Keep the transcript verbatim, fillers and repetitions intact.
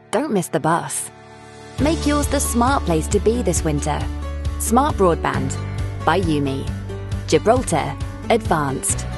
don't miss the bus. Make yours the smart place to be this winter. Smart Broadband by u-mee. Gibraltar Advanced.